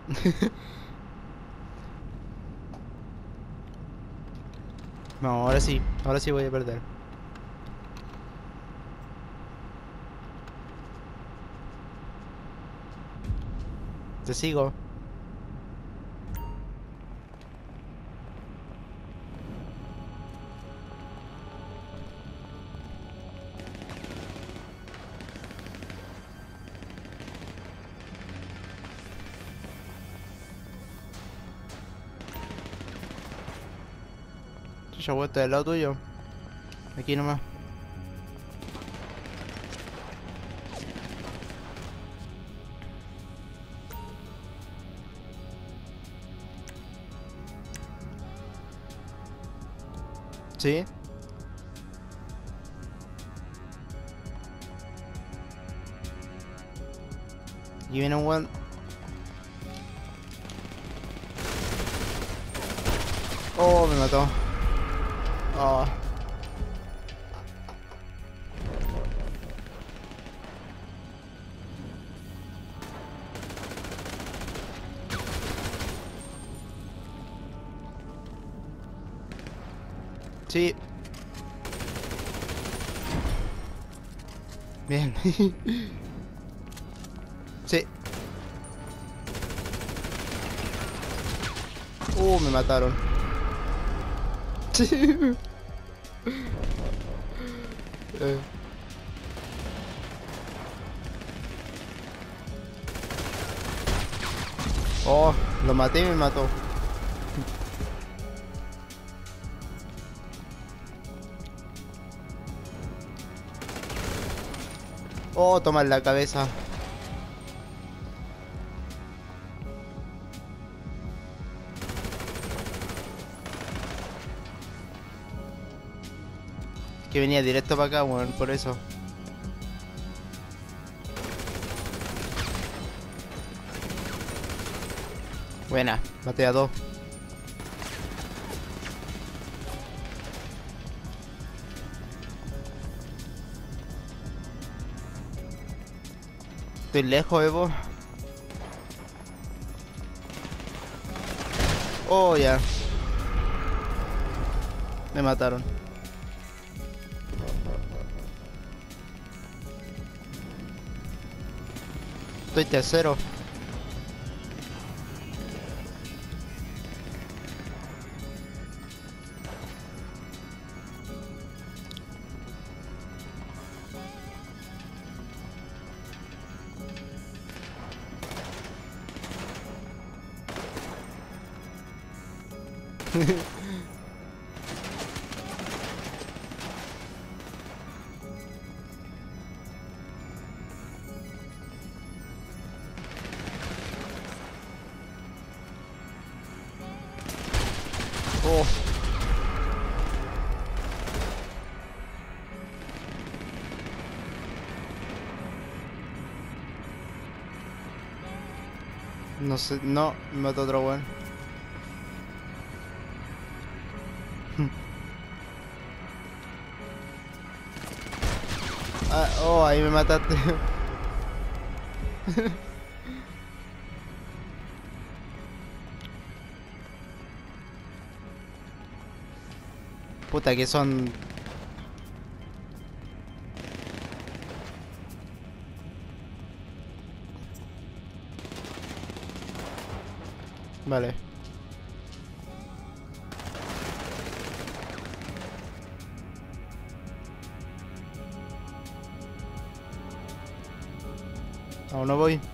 No, ahora sí voy a perder. Te sigo. Ya vuelta del lado tuyo. Aquí nomás. Sí. Aquí viene un weón. Oh, me mató. Oh. Sí. Bien. Sí. Me mataron. Sí. Eh. Oh, lo maté y me mató. Oh, toma en la cabeza. Que venía directo para acá, weón, por eso. Buena, maté a dos. Estoy lejos, Evo. Oh, ya. Me mataron. Estoy tercero. Oh, no sé, no, me mató otro weón. Ah, oh, ahí me mataste. Puta que son. Vale. Aún no voy.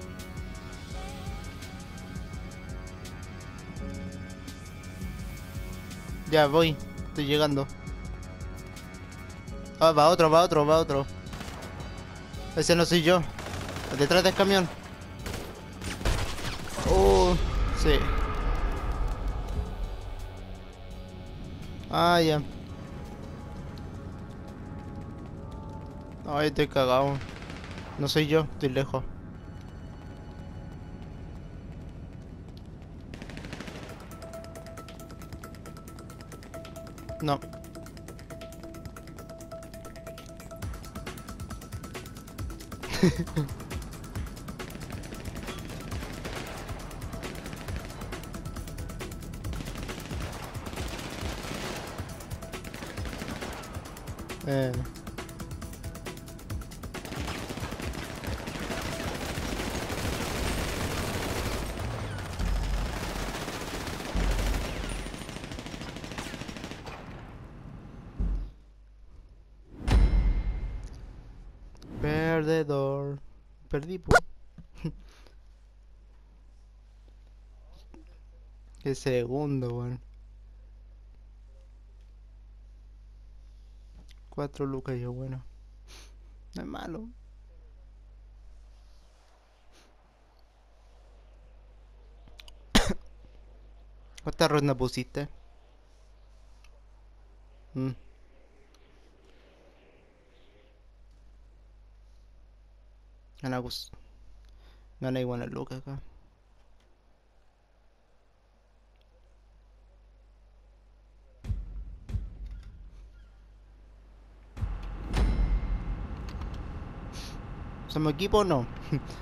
Ya voy. Estoy llegando. Ah, va otro, va otro, va otro. Ese no soy yo. Detrás del camión. Oh, sí. Ah, ya. Ay, estoy cagado. No soy yo, estoy lejos. No. Eh. Perdedor. Perdí, po. Qué segundo, weón. 4 lucas yo, bueno. No es malo. ¿Cuántas rondas pusiste? Mm. Gana, gana igual a lucas acá. ¿Somos equipo o no?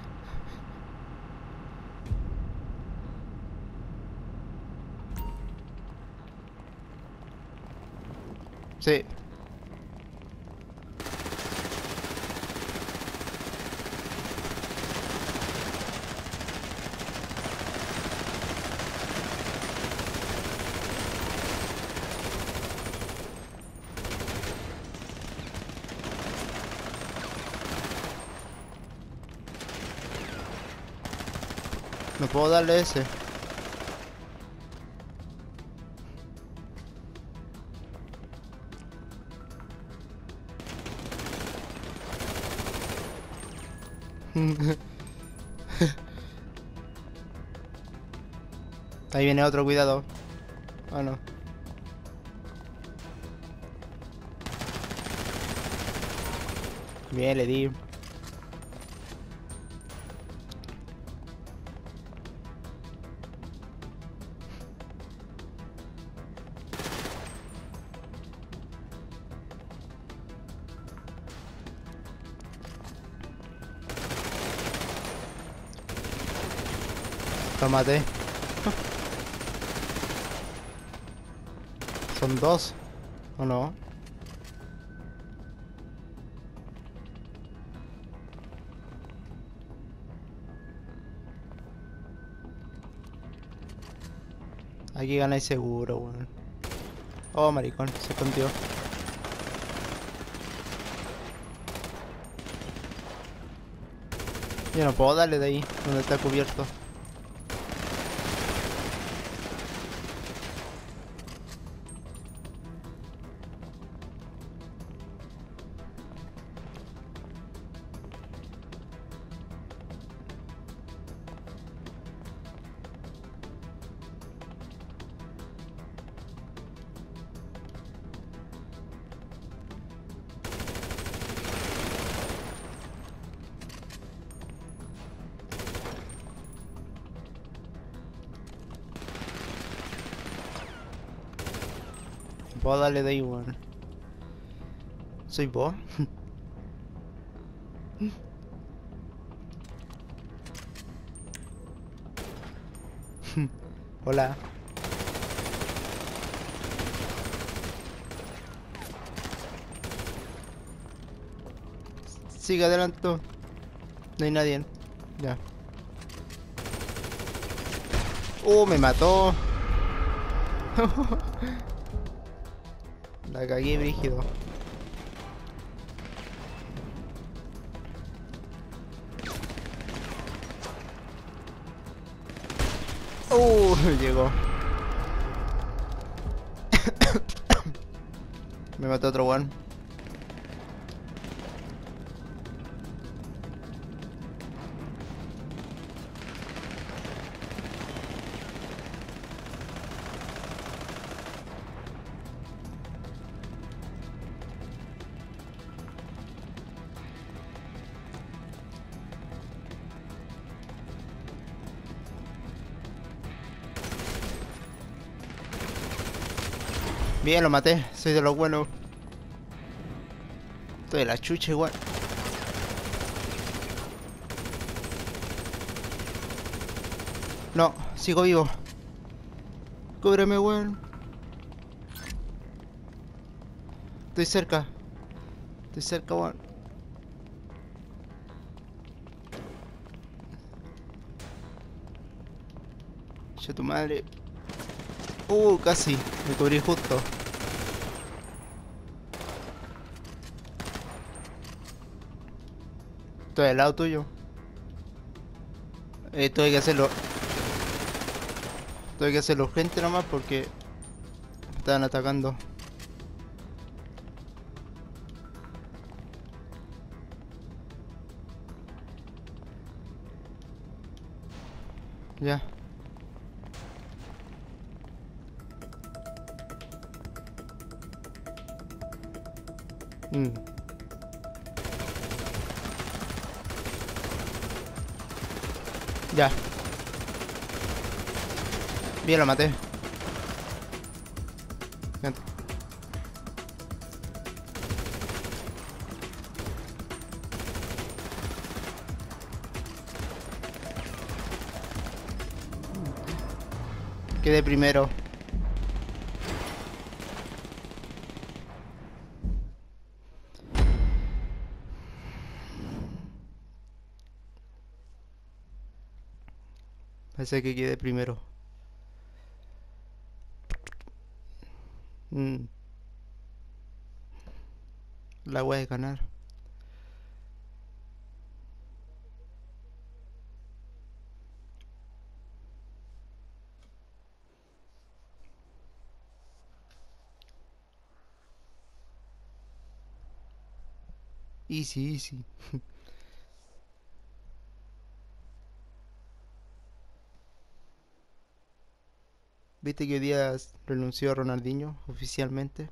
Sí. No puedo darle ese. Ahí viene otro, cuidado. Ah, no. Bien, le di. Lo maté. Son dos. ¿O no? Aquí ganáis seguro, weón. Oh, maricón, se escondió. Yo no puedo darle de ahí, donde está cubierto. No puedo darle de ahí, weón. ¿Soy vos? Hola. Sigue adelante. No hay nadie. Ya. Me mató. La cagué, brígido. Llegó. Me mató otro one. Bien, lo maté. Soy de los buenos. Estoy de la chucha igual. No, sigo vivo. Cúbreme, weón. Estoy cerca. Estoy cerca, weón. Ya tu madre. Casi. Me cubrí justo. Estoy al lado tuyo. Tuve que hacerlo. Tuve que hacerlo urgente nomás porque me estaban atacando. Ya. Mm. Ya. Bien, lo maté. Bien. Quedé primero. Parece que quedé primero. Mm. La voy a ganar. Easy, easy. ¿Viste que hoy día renunció a Ronaldinho oficialmente?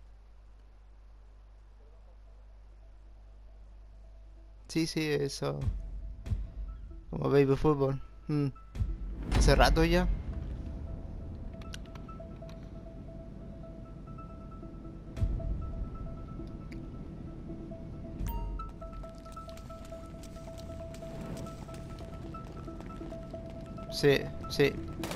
Sí, sí, eso. Como baby fútbol. Mm. Hace rato ya. Sí, sí.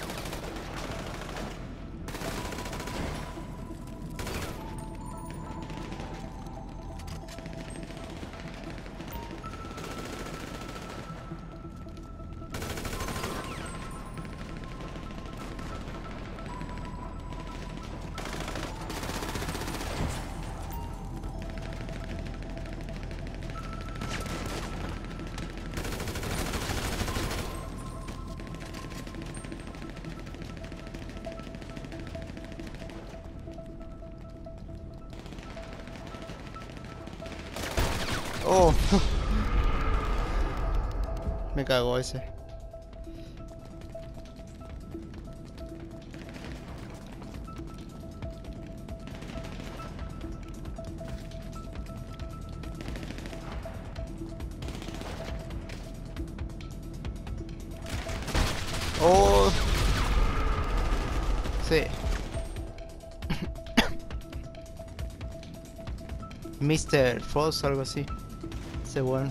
Oh, me cagó ese. Oh, sí. Mr. Foss, algo así. Ese weón.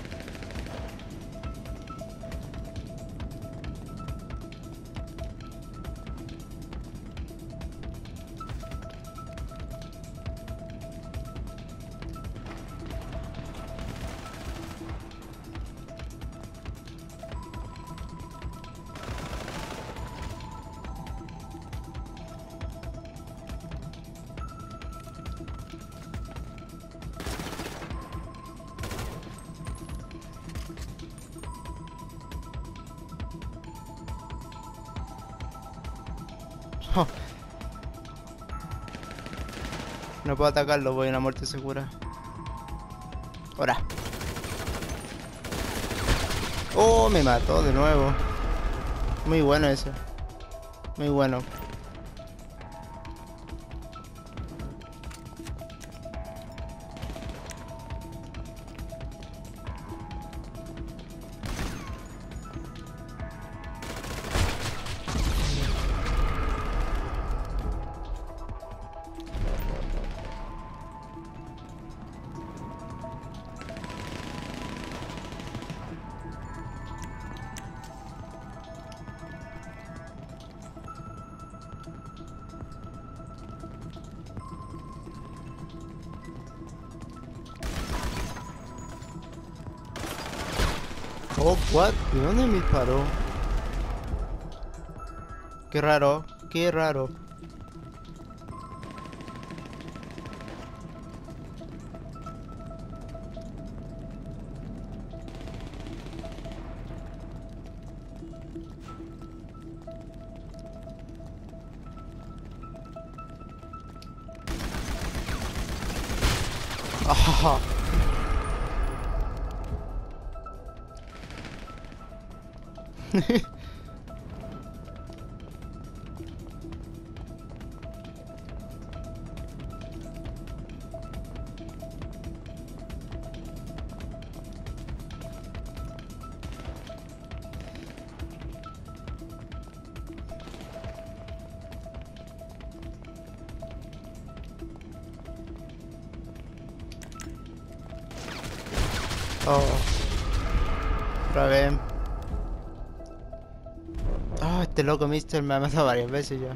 Oh, no puedo atacarlo, voy a una muerte segura. Ahora. Oh, me mató de nuevo. Muy bueno ese. Muy bueno. Oh, what? ¿De dónde me disparó? Qué raro, qué raro. Ah. Oh, otra vez. Oh, este loco Mister me ha matado varias veces ya.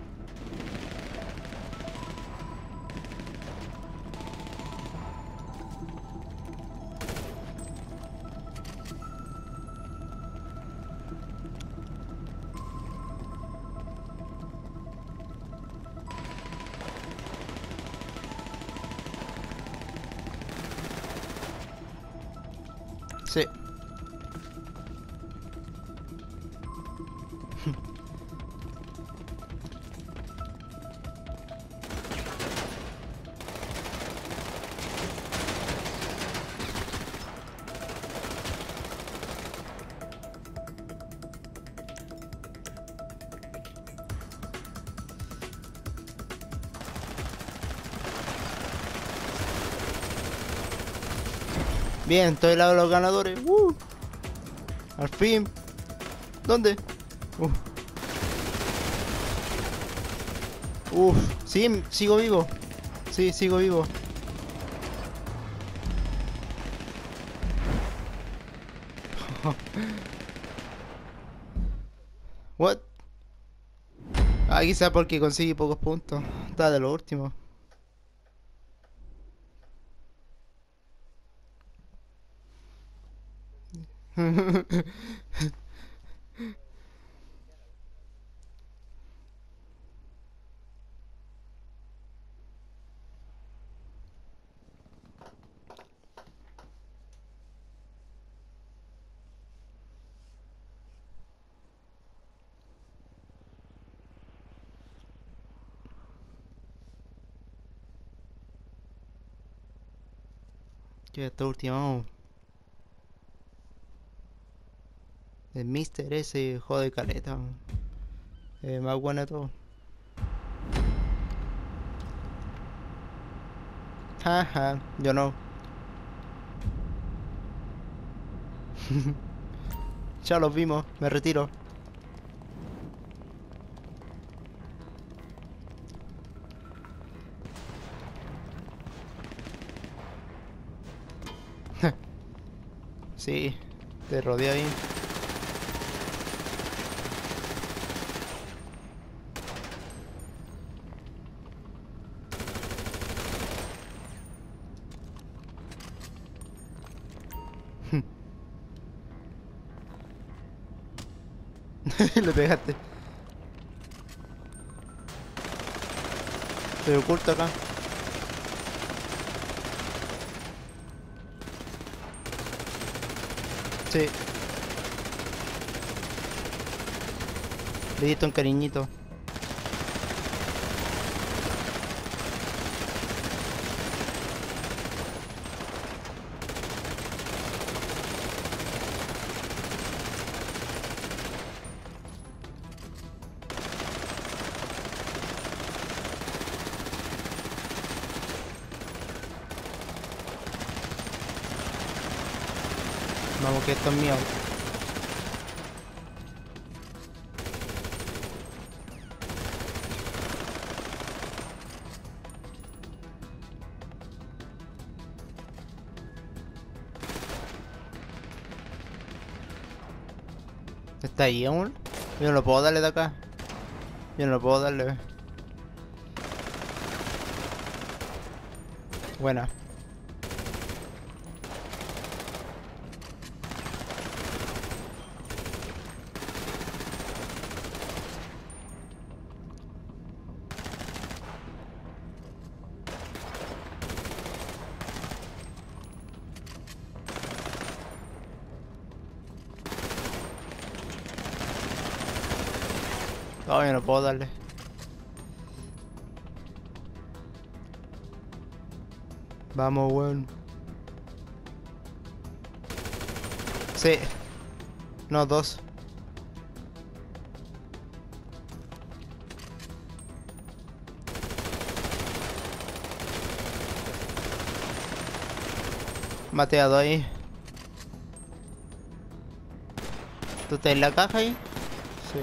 Sí. Bien, estoy al lado de los ganadores. Al fin. ¿Dónde? Uf. Uf. Sí, sigo vivo. Sí, sigo vivo. What? Ah, quizá porque conseguí pocos puntos. Está de lo último. Que este último. El Mister ese jode caleta. Más bueno de todo. Jaja, yo no. Ya los vimos, me retiro. Sí, te rodea bien. Le pegaste. Estoy oculto acá. Sí. Le diste un cariñito. Vamos que esto es mío. ¿Está ahí aún? Yo no lo puedo darle de acá. Yo no lo puedo darle. Buena. Todavía no puedo darle. Vamos, weón. Sí. No, dos. Maté a dos ahí. ¿Tú estás en la caja ahí? Sí.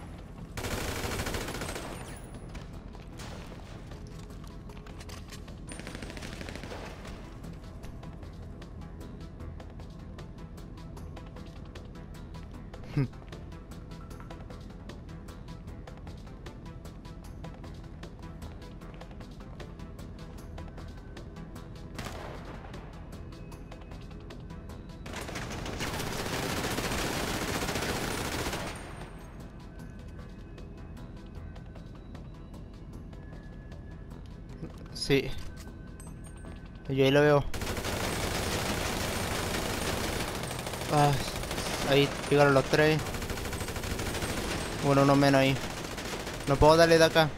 Sí. Yo ahí lo veo. Ah, ahí llegaron los tres. Bueno, uno menos ahí. No puedo darle de acá.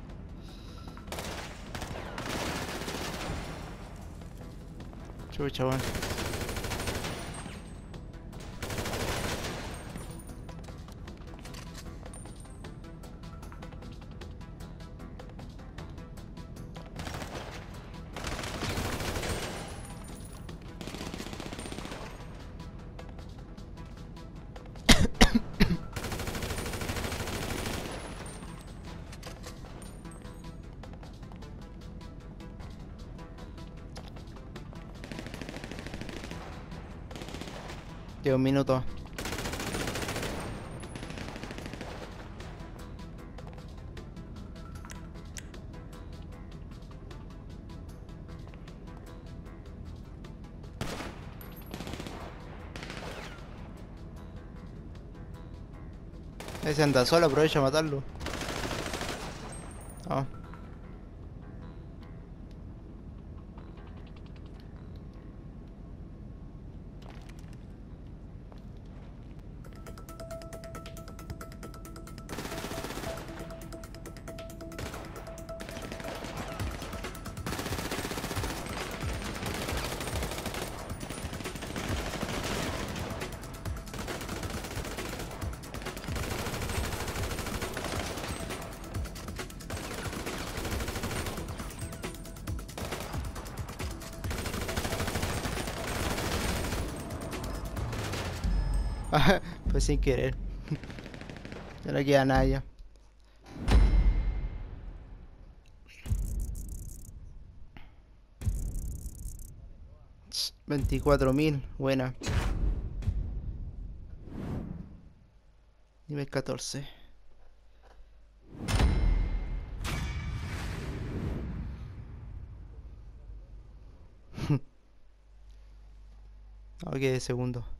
Chucha, weón. Llevo un minuto. Ese anda solo, aprovecha a matarlo. Ah. Pues sin querer. Ya no queda nada ya. 24.000, buena. Nivel 14. Ok, segundo.